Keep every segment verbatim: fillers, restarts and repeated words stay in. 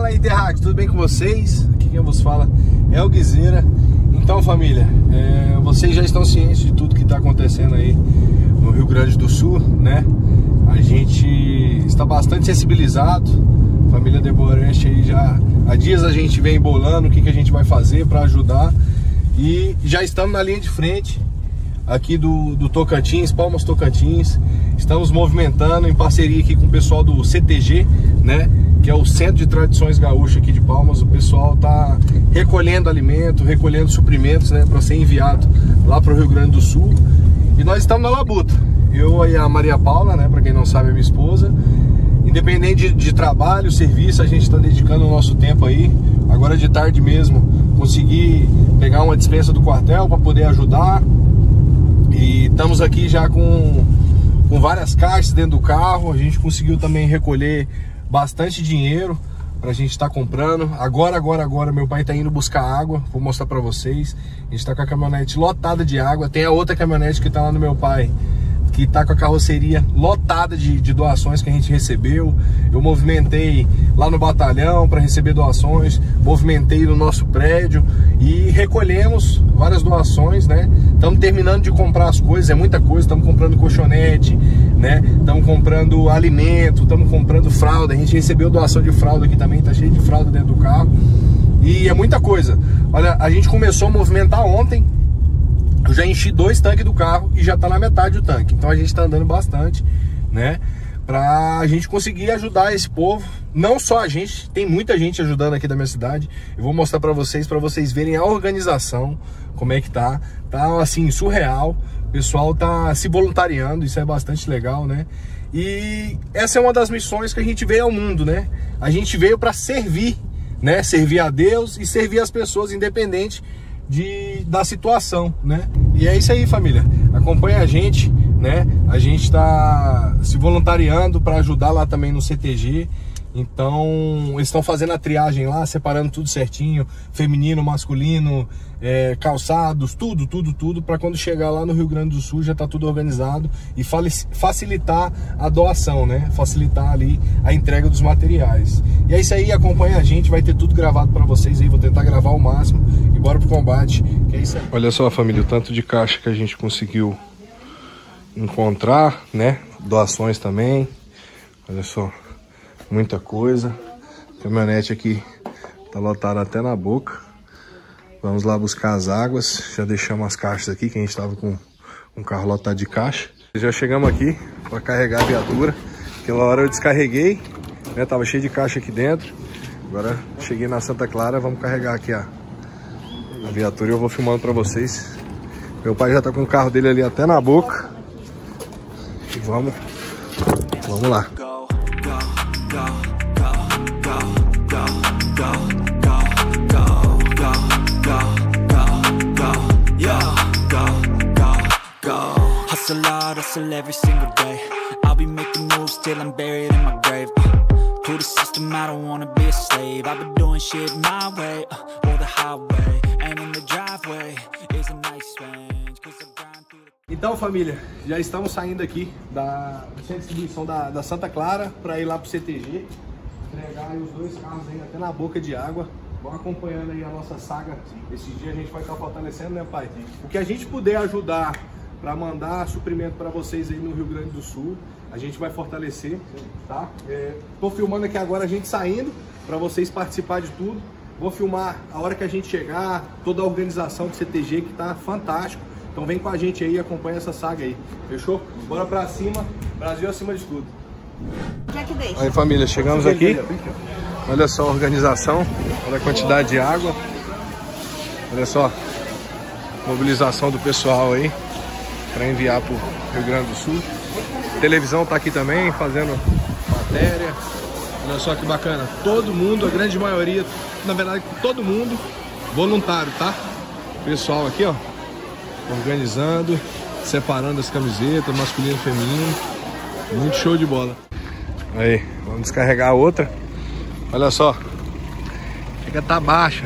Fala aí, Terráqueos, tudo bem com vocês? Aqui quem vos fala é o Guizeira. Então, família, é, vocês já estão cientes de tudo que está acontecendo aí no Rio Grande do Sul, né? A gente está bastante sensibilizado. A família Deboreste aí já há dias a gente vem bolando o que, que a gente vai fazer para ajudar. E já estamos na linha de frente aqui do, do Tocantins, Palmas Tocantins. Estamos movimentando em parceria aqui com o pessoal do C T G, né? Que é o Centro de Tradições Gaúchas aqui de Palmas. O pessoal tá recolhendo alimento, recolhendo suprimentos, né, para ser enviado lá para o Rio Grande do Sul. E nós estamos na labuta. Eu e a Maria Paula, né, para quem não sabe, é minha esposa. Independente de, de trabalho, serviço, a gente está dedicando o nosso tempo aí. Agora de tarde mesmo, consegui pegar uma dispensa do quartel para poder ajudar. E estamos aqui já com, com várias caixas dentro do carro. A gente conseguiu também recolher bastante dinheiro pra gente estar tá comprando. Agora, agora, agora meu pai tá indo buscar água. Vou mostrar pra vocês. A gente tá com a caminhonete lotada de água. Tem a outra caminhonete que tá lá no meu pai, que tá com a carroceria lotada de, de doações que a gente recebeu. Eu movimentei lá no batalhão para receber doações, movimentei no nosso prédio e recolhemos várias doações, né? Estamos terminando de comprar as coisas, é muita coisa. Estamos comprando colchonete, né? Estamos comprando alimento, estamos comprando fralda. A gente recebeu doação de fralda aqui também, tá cheio de fralda dentro do carro. E é muita coisa. Olha, a gente começou a movimentar ontem. Eu já enchi dois tanques do carro e já tá na metade do tanque. Então a gente tá andando bastante, né? Pra gente conseguir ajudar esse povo. Não só a gente, tem muita gente ajudando aqui da minha cidade. Eu vou mostrar pra vocês, pra vocês verem a organização, como é que tá. Tá assim, surreal. O pessoal tá se voluntariando, isso é bastante legal, né? E essa é uma das missões que a gente veio ao mundo, né? A gente veio pra servir, né? Servir a Deus e servir as pessoas, independente De, da situação, né? E é isso aí, família. Acompanha a gente, né? A gente tá se voluntariando para ajudar lá também no C T G. Então, eles estão fazendo a triagem lá, separando tudo certinho, feminino, masculino, é, calçados, tudo, tudo, tudo, para quando chegar lá no Rio Grande do Sul já tá tudo organizado e facilitar a doação, né? Facilitar ali a entrega dos materiais. E é isso aí, acompanha a gente, vai ter tudo gravado para vocês aí, vou tentar gravar o máximo e bora pro combate, que é isso aí. Olha só, família, o tanto de caixa que a gente conseguiu encontrar, né? Doações também, olha só. Muita coisa. A caminhonete aqui tá lotada até na boca. Vamos lá buscar as águas. Já deixamos as caixas aqui, que a gente tava com um carro lotado de caixa. Já chegamos aqui para carregar a viatura. Aquela hora eu descarreguei, né? Tava cheio de caixa aqui dentro. Agora cheguei na Santa Clara, vamos carregar aqui a, a viatura e eu vou filmando para vocês. Meu pai já tá com o carro dele ali até na boca. E vamos, vamos lá. Go, go, go, go, go, go, go, go, go, go, go, yo, go, go, go. Hustle hard, hustle every single day. I'll be making moves till I'm buried in my grave. Uh, to the system, I don't wanna be a slave. I've been doing shit my way, uh, or the highway. And in the driveway is a nice range, 'cause I grind through the... Então, família, já estamos saindo aqui da centro de distribuição da, da Santa Clara para ir lá pro C T G, entregar aí os dois carros aí até na boca de água. Vão acompanhando aí a nossa saga. Esse dia a gente vai estar fortalecendo, né, pai? O que a gente puder ajudar para mandar suprimento para vocês aí no Rio Grande do Sul, a gente vai fortalecer, tá? É, tô filmando aqui agora a gente saindo para vocês participar de tudo. Vou filmar a hora que a gente chegar, toda a organização do C T G que tá fantástico. Então vem com a gente aí e acompanha essa saga aí, fechou? Bora pra cima, Brasil acima de tudo. Já que deixa. Aí, família, chegamos aqui. Olha só a organização, olha a quantidade de água. Olha só, mobilização do pessoal aí para enviar pro Rio Grande do Sul. A televisão tá aqui também fazendo matéria. Olha só que bacana, todo mundo, a grande maioria, na verdade todo mundo voluntário, tá? Pessoal aqui, ó, organizando, separando as camisetas, masculino e feminino. Muito show de bola. Aí, vamos descarregar a outra. Olha só, chega, tá baixa.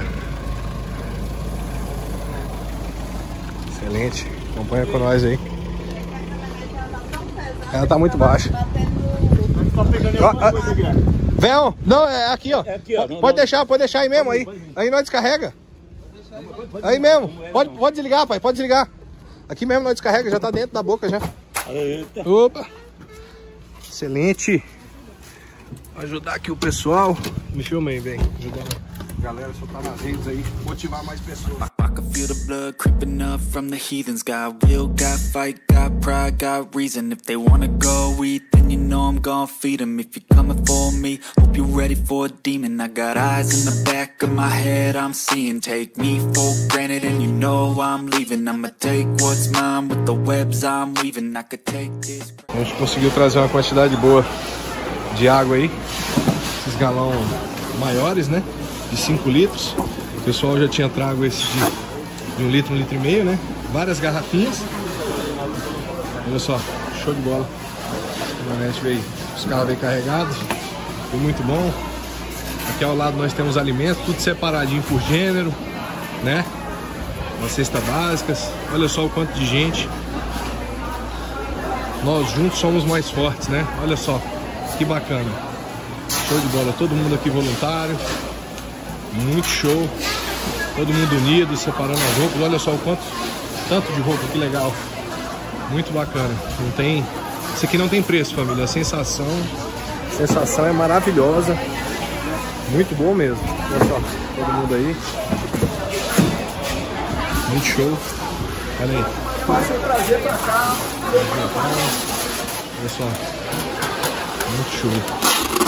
Excelente, acompanha com nós aí. Ela tá muito baixa. tá pegando alguma coisa, Guilherme. Vem, ó. Não, é aqui, ó. É aqui, ó. Não, pode não. deixar, pode deixar aí mesmo. Aí, aí nós descarrega. Aí mesmo. Pode, pode desligar, pai. Pode desligar. Aqui mesmo nós descarrega, já tá dentro da boca já. Eita. Opa. Excelente. Vou ajudar aqui o pessoal. Me filma aí, vem. Ajudando a galera a soltar nas redes aí. Motivar mais pessoas. I can feel the blood creeping up from the heathens. Got will, got fight, got pride, got reason. If they wanna go eat, then you know I'm gon' feed them. If you're coming for me, hope you're ready for a demon. I got eyes in the back of my head, I'm seeing. Take me for granted and you know I'm leaving. I'ma take what's mine with the webs I'm weaving. I could take this. A gente conseguiu trazer uma quantidade boa de água aí. Esses galão maiores, né? De cinco litros. O pessoal já tinha trago esse de, de um litro, um litro e meio, né? Várias garrafinhas. Olha só, show de bola. A caminhonete veio, os carros veio carregados. Foi muito bom. Aqui ao lado nós temos alimentos, tudo separadinho por gênero, né? Uma cesta básicas. Olha só o quanto de gente. Nós juntos somos mais fortes, né? Olha só, que bacana. Show de bola, todo mundo aqui voluntário. Muito show. Todo mundo unido, separando as roupas. Olha só o quanto, tanto de roupa, que legal. Muito bacana. Não tem, isso aqui não tem preço, família. A sensação, a sensação é maravilhosa. Muito bom mesmo. Olha só, todo mundo aí. Muito show. Olha aí. Passa trazer pra cá. Olha só. Muito show.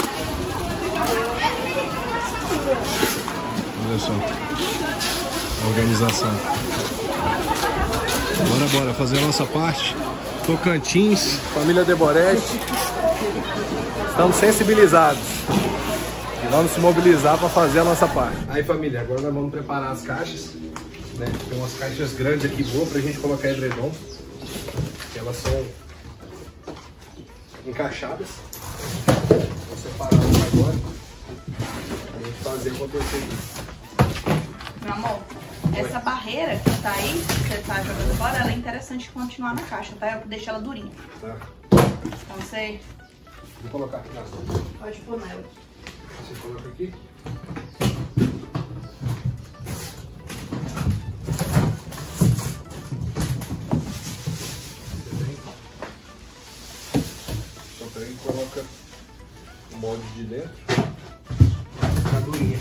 Olha só. A organização. Bora, bora, fazer a nossa parte. Tocantins, família Deboreste. Estamos sensibilizados. E vamos se mobilizar para fazer a nossa parte. Aí, família, agora nós vamos preparar as caixas. Né? Tem umas caixas grandes aqui boas pra gente colocar edredom. Elas são encaixadas. Vou separar elas agora. Pra gente fazer acontecer isso. Meu amor, essa barreira que tá aí, que você tá jogando fora, ela é interessante continuar na caixa, tá? Eu deixo ela durinha. Tá. Então você Vou colocar aqui na pode pôr nela. Você coloca aqui. Só pega e coloca o molde de dentro. Fica durinha.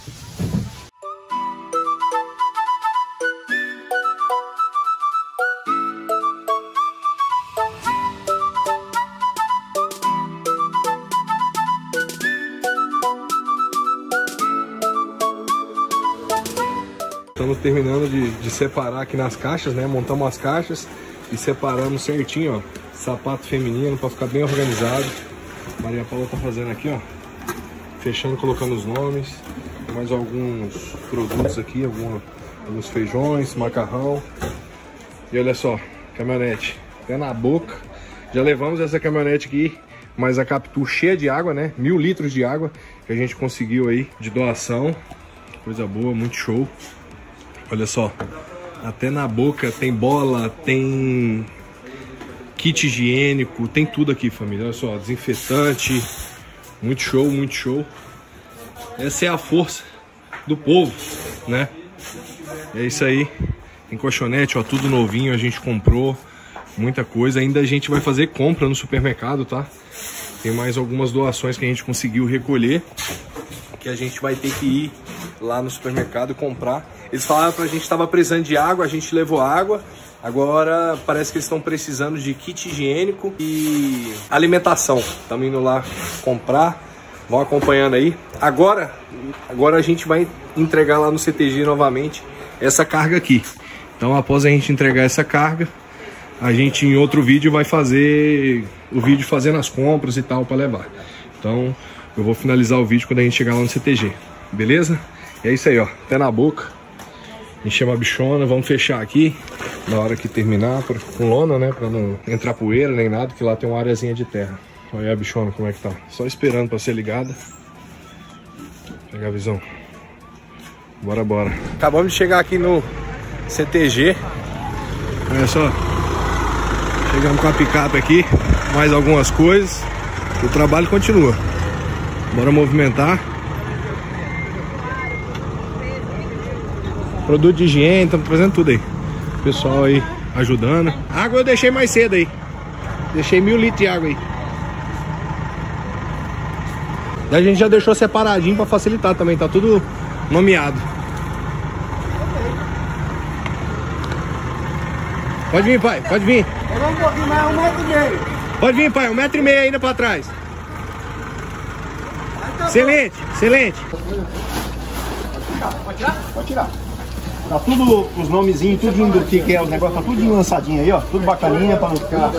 Estamos terminando de, de separar aqui nas caixas, né? Montamos as caixas e separamos certinho, ó. Sapato feminino para ficar bem organizado. Maria Paula tá fazendo aqui, ó. Fechando, colocando os nomes. Tem mais alguns produtos aqui, alguma, alguns feijões, macarrão. E olha só, caminhonete até na boca. Já levamos essa caminhonete aqui, mas a Capitu cheia de água, né? Mil litros de água que a gente conseguiu aí de doação. Coisa boa, muito show. Olha só, até na boca tem bola, tem kit higiênico, tem tudo aqui, família. Olha só, desinfetante, muito show, muito show. Essa é a força do povo, né? É isso aí. Tem colchonete, ó, tudo novinho, a gente comprou muita coisa. Ainda a gente vai fazer compra no supermercado, tá? Tem mais algumas doações que a gente conseguiu recolher, que a gente vai ter que ir lá no supermercado comprar. Eles falaram pra gente que estava precisando de água, a gente levou água. Agora parece que eles estão precisando de kit higiênico e alimentação. Estamos indo lá comprar, vão acompanhando aí. Agora, agora a gente vai entregar lá no C T G novamente essa carga aqui. Então após a gente entregar essa carga, a gente em outro vídeo vai fazer o vídeo fazendo as compras e tal para levar. Então eu vou finalizar o vídeo quando a gente chegar lá no C T G, beleza? E é isso aí, ó, até na boca. Enchemos a bichona, vamos fechar aqui na hora que terminar, pra, com lona, né? Pra não entrar poeira nem nada, que lá tem uma areazinha de terra. Olha aí a bichona como é que tá. Só esperando pra ser ligada. Pegar a visão. Bora, bora. Acabamos de chegar aqui no C T G. Olha só. Chegamos com a picape aqui. Mais algumas coisas. O trabalho continua. Bora movimentar. Produto de higiene, estamos fazendo tudo aí. O pessoal aí ajudando. Água eu deixei mais cedo aí. Deixei mil litros de água aí. E a gente já deixou separadinho para facilitar também, tá tudo nomeado. Pode vir, pai, pode vir. Eu vou um pouquinho mais, um metro e meio. Pode vir, pai, um metro e meio ainda para trás. Excelente, excelente. Pode tirar? Pode tirar. Tá tudo, os nomezinhos, tudo do que, que é o negócio, tá tudo lançadinho aí, ó. Tudo bacaninha pra não ficar.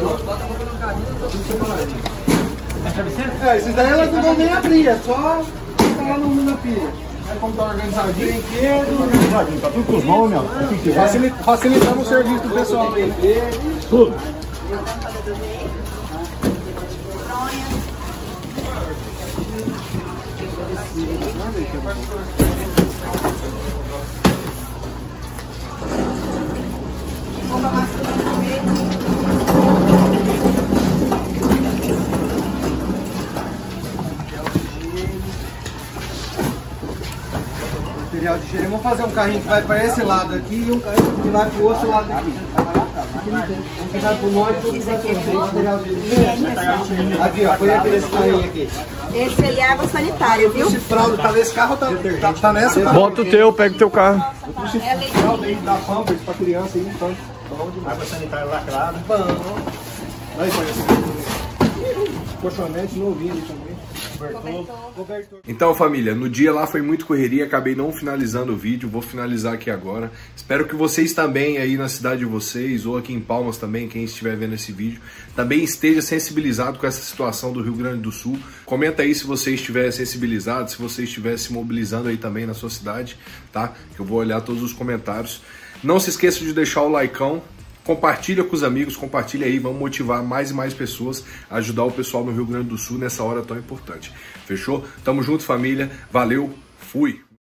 É, esses daí elas não vão nem abrir, é só ficar lá no na pilha. Aí como tá organizadinho, brinquedo, organizadinho, tá tudo com os nomes, ó. Facilita, facilitamos o serviço do pessoal aí. Tudo. Material de higiene. Vamos fazer um carrinho que vai para esse lado aqui e um carrinho que vai para o outro lado aqui. Vamos pegar por nós tudo isso aqui. Material de higiene. Aqui, ó. Põe aqui nesse carrinho aqui. Esse aí é água sanitária, viu? Esse fraldo tá nesse carro ou tá, tá, tá nessa? Tá? Bota o teu, pega o teu carro. Eu trouxe fraldo aí da Pampers pra criança aí, então. Água sanitária lacrada. Bom. Aí, colchonete novinho ali também. Então, família, no dia lá foi muito correria, acabei não finalizando o vídeo, vou finalizar aqui agora. Espero que vocês também aí na cidade de vocês, ou aqui em Palmas também, quem estiver vendo esse vídeo, também esteja sensibilizado com essa situação do Rio Grande do Sul. Comenta aí se você estiver sensibilizado, se você estiver se mobilizando aí também na sua cidade, tá? Que eu vou olhar todos os comentários. Não se esqueça de deixar o likeão. Compartilha com os amigos, compartilha aí, vamos motivar mais e mais pessoas a ajudar o pessoal no Rio Grande do Sul nessa hora tão importante. Fechou? Tamo junto, família. Valeu, fui!